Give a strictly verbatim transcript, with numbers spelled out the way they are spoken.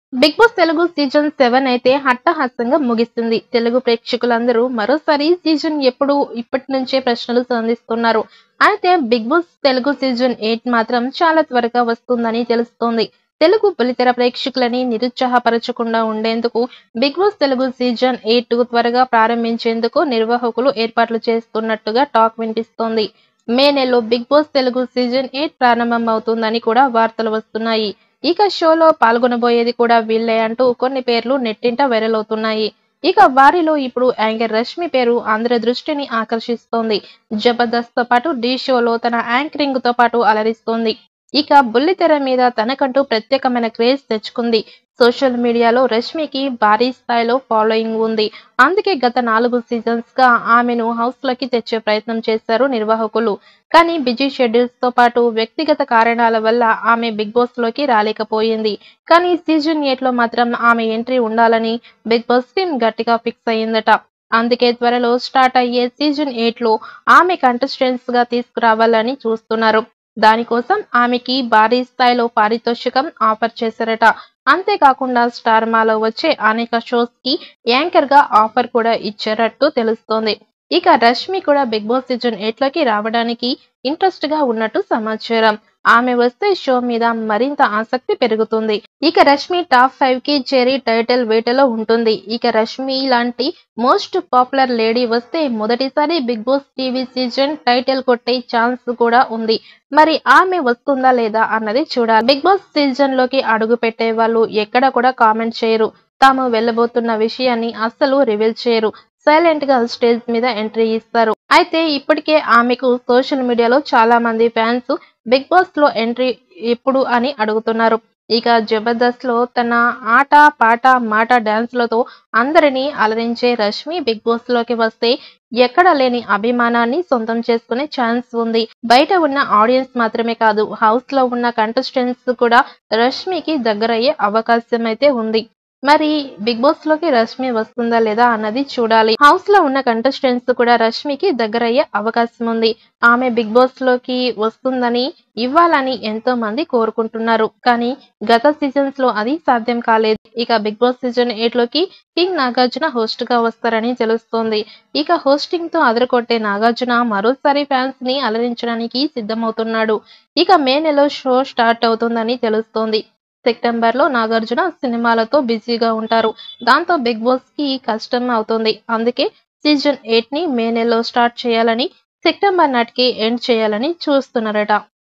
Big Boss Telugu season seven అయితే హట్టహాసంగా ముగిసింది. తెలుగు ప్రేక్షకులందరూ మరోసారి సీజన్ ఎప్పుడు ఇప్పటి నుంచే ప్రశ్నలు సంధిస్తున్నారు. అయితే Big Boss Telugu season eight మాత్రం చాలా త్వరగా వస్తుందని తెలుస్తోంది. తెలుగు బుల్లితెర ప్రేక్షకులని నిరుత్సాహపరచకుండా ఉండేందుకు Big Boss Telugu season eight త్వరగా ప్రారంభించేందుకు నిర్వాహకులు ఏర్పాట్లు చేస్తున్నట్టుగా టాక్ వినిపిస్తోంది. మే నెలలో Big Boss Telugu season eight ప్రారంభం అవుతుందని కూడా వార్తలు వస్తున్నాయి. ఇక షోలో పాల్గొనబోయేది కూడా వీళ్ళే అంటూ కొన్ని పేర్లు నెట్టింట వైరల్ అవుతున్నాయి. ఇక వారిలో ఇప్పుడు యాంకర్ రష్మి పేరు అందరి దృష్టిని ఆకర్షిస్తోంది. జబర్దస్త్ తో పాటు ఢీ షోలో తన యాంకరింగ్ తో పాటు అలరిస్తోంది. ఇక బుల్లితెర మీద తనకంటూ ప్రత్యేకమైన క్రేజ్ తెచ్చుకుంది. సోషల్ మీడియాలో రష్మికి భారీ స్థాయిలో ఫాలోయింగ్ ఉంది. అందుకే గత నాలుగు సీజన్స్ గా ఆమెను హౌస్ లోకి తెచ్చే ప్రయత్నం చేశారు నిర్వాహకులు. కానీ బిజీ షెడ్యూల్స్ తో పాటు వ్యక్తిగత కారణాల వల్ల ఆమె బిగ్ బాస్ లోకి రాలేకపోయింది. కానీ సీజన్ ఎయిట్ లో మాత్రం ఆమె ఎంట్రీ ఉండాలని బిగ్ బాస్ టీమ్ గట్టిగా ఫిక్స్ అయ్యిందట. అందుకే త్వరలో స్టార్ట్ అయ్యే సీజన్ ఎయిట్ లో ఆమె కంటెస్టెంట్స్ గా తీసుకురావాలని చూస్తున్నారు. దానికోసం ఆమెకి భారీ స్థాయిలో పారితోషికం ఆఫర్ చేశారట. అంతేకాకుండా స్టార్ మాలో వచ్చే అనేక షోస్ కి యాంకర్ గా ఆఫర్ కూడా ఇచ్చారట్టు తెలుస్తోంది. ఇక రష్మి కూడా బిగ్ బాస్ సీజన్ ఎయిట్ లోకి రావడానికి ఇంట్రెస్ట్ గా ఉన్నట్టు సమాచారం. ఆమె వస్తే షో మీద మరింత ఆసక్తి పెరుగుతుంది. ఇక రష్మి టాప్ ఫైవ్ కి చేరి టైటిల్ వేటలో ఉంటుంది. ఇక రష్మి లాంటి మోస్ట్ పాపులర్ లేడీ వస్తే మొదటిసారి Big Boss TV season title కొట్టే ఛాన్స్ కూడా ఉంది. మరి ఆమె వస్తుందా లేదా అన్నది చూడాలి. బిగ్ బాస్ సీజన్ లోకి అడుగు పెట్టే వాళ్ళు ఎక్కడ కూడా కామెంట్ చేయరు. తాము వెళ్ళబోతున్న విషయాన్ని అస్సలు రివీల్ చేయరు. సైలెంట్ గా స్టేజ్ మీద ఎంట్రీ ఇస్తారు. అయితే ఇప్పటికే ఆమెకు సోషల్ మీడియాలో చాలా మంది ఫ్యాన్స్ బిగ్ బాస్ లో ఎంట్రీ ఎప్పుడు అని అడుగుతున్నారు. ఇక జబర్దస్త్ లో తన ఆట పాట మాట డాన్స్లతో అందరినీ అలరించే రష్మి బిగ్ బాస్ లోకి వస్తే ఎక్కడ లేని అభిమానాన్ని సొంతం చేసుకునే ఛాన్స్ ఉంది. బయట ఉన్న ఆడియన్స్ మాత్రమే కాదు, హౌస్ లో ఉన్న కంటెస్టెంట్స్ కూడా రష్మికి దగ్గరయ్యే అవకాశం అయితే ఉంది. మరి బిగ్ బాస్ లోకి రష్మి వస్తుందా లేదా అన్నది చూడాలి. హౌస్ లో ఉన్న కంటెస్టెంట్స్ కూడా రష్మికి దగ్గరయ్యే అవకాశం ఉంది. ఆమె బిగ్ బాస్ లోకి వస్తుందని ఇవ్వాలని ఎంతో మంది కోరుకుంటున్నారు. కానీ గత సీజన్స్ లో అది సాధ్యం కాలేదు. ఇక బిగ్ బాస్ సీజన్ ఎయిట్ లోకి కింగ్ నాగార్జున హోస్ట్ గా వస్తారని తెలుస్తోంది. ఇక హోస్టింగ్ తో అదరకొట్టే నాగార్జున మరోసారి ఫ్యాన్స్ ని అలరించడానికి సిద్ధమవుతున్నాడు. ఇక మే నెలలో షో స్టార్ట్ అవుతుందని తెలుస్తోంది. సెప్టెంబర్ లో నాగార్జున సినిమాలతో బిజీగా ఉంటారు. దాంతో బిగ్ బాస్ కి కష్టం అవుతుంది. అందుకే సీజన్ ఎయిట్ ని మే నెలలో స్టార్ట్ చేయాలని, సెప్టెంబర్ నాటికి ఎండ్ చేయాలని చూస్తున్నారట.